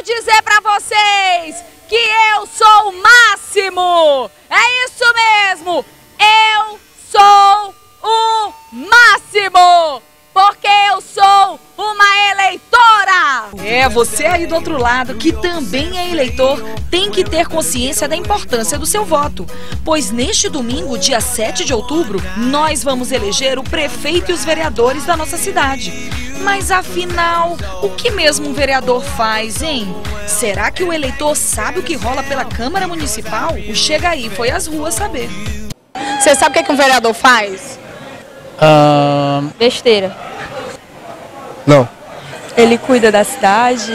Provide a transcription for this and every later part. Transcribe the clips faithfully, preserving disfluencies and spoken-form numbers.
dizer pra vocês que eu sou o máximo. É isso mesmo. Eu sou o máximo. Porque eu sou uma eleitora! É, você aí do outro lado, que também é eleitor, tem que ter consciência da importância do seu voto. Pois neste domingo, dia sete de outubro, nós vamos eleger o prefeito e os vereadores da nossa cidade. Mas afinal, o que mesmo um vereador faz, hein? Será que o eleitor sabe o que rola pela Câmara Municipal? O Chega Aí foi às ruas saber. Você sabe o que, é que um vereador faz? Ah, Besteira. não. Ele cuida da cidade.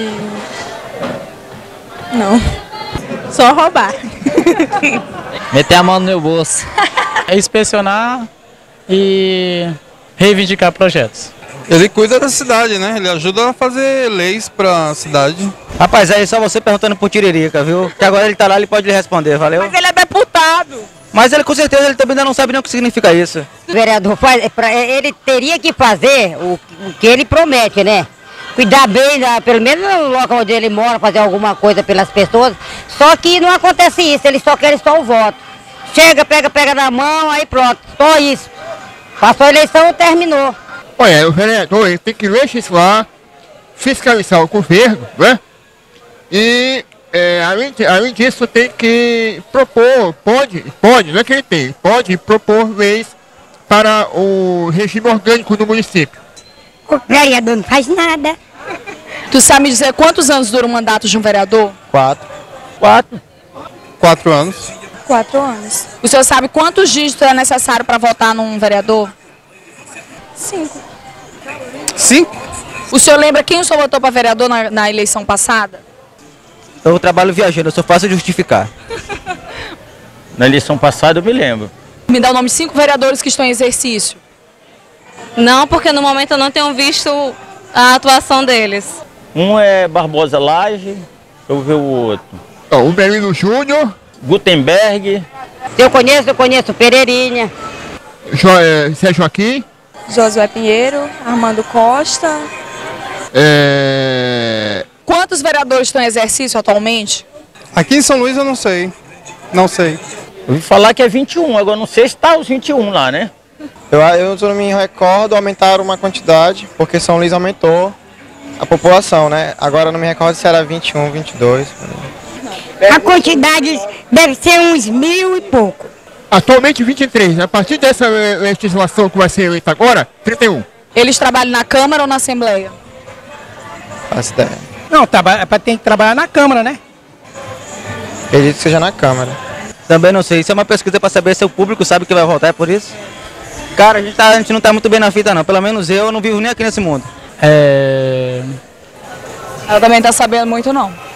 Não. Só roubar. Meter a mão no meu bolso. É inspecionar e reivindicar projetos. Ele cuida da cidade, né? Ele ajuda a fazer leis para a cidade. Rapaz, aí só você perguntando pro Tiririca, viu? Que agora ele tá lá, ele pode lhe responder, valeu? Mas ele é deputado. Mas ele com certeza ele também ainda não sabe nem o que significa isso. O vereador faz, ele teria que fazer o, o que ele promete, né? Cuidar bem, da, pelo menos no local onde ele mora, fazer alguma coisa pelas pessoas. Só que não acontece isso, eles só querem só o voto. Chega, pega, pega na mão, aí pronto, só isso. Passou a eleição, terminou. Olha, o vereador ele tem que legislar, fiscalizar o governo, né? E é, além, além disso tem que propor, pode, pode, não é que ele tem, pode propor leis para o regime orgânico do município. O vereador não faz nada. Tu sabe me dizer quantos anos dura o mandato de um vereador? Quatro. Quatro. Quatro anos. Quatro anos. O senhor sabe quantos dígitos é necessário para votar num vereador? Cinco. Cinco? O senhor lembra quem o senhor votou para vereador na, na eleição passada? Eu trabalho viajando, eu só faço justificar. Na eleição passada eu me lembro. Me dá o nome de cinco vereadores que estão em exercício. Não, porque no momento eu não tenho visto a atuação deles. Um é Barbosa Laje, deixa eu ver o outro. Ó, o Belino Júnior, Gutenberg. Eu conheço, eu conheço Pereirinha. jo, é, Zé Joaquim, Josué Pinheiro, Armando Costa. é, Quantos vereadores estão em exercício atualmente? Aqui em São Luís eu não sei. Não sei. Eu ouvi falar que é vinte e um, agora não sei se tá os vinte e um lá, né? Eu, eu não me recordo, aumentaram uma quantidade, porque São Luís aumentou a população, né? Agora não me recordo se era vinte e um, vinte e dois. A quantidade deve ser uns mil e pouco. atualmente vinte e três. A partir dessa legislação que vai ser eleita agora, trinta e um. Eles trabalham na Câmara ou na Assembleia? Faço ideia. Não, trabalha, tem que trabalhar na Câmara, né? Acredito que seja na Câmara. Também não sei, isso é uma pesquisa para saber se o público sabe que vai votar, é por isso? Cara, a gente, tá, a gente não tá muito bem na fita não, pelo menos eu não vivo nem aqui nesse mundo. É... Ela também tá sabendo muito não.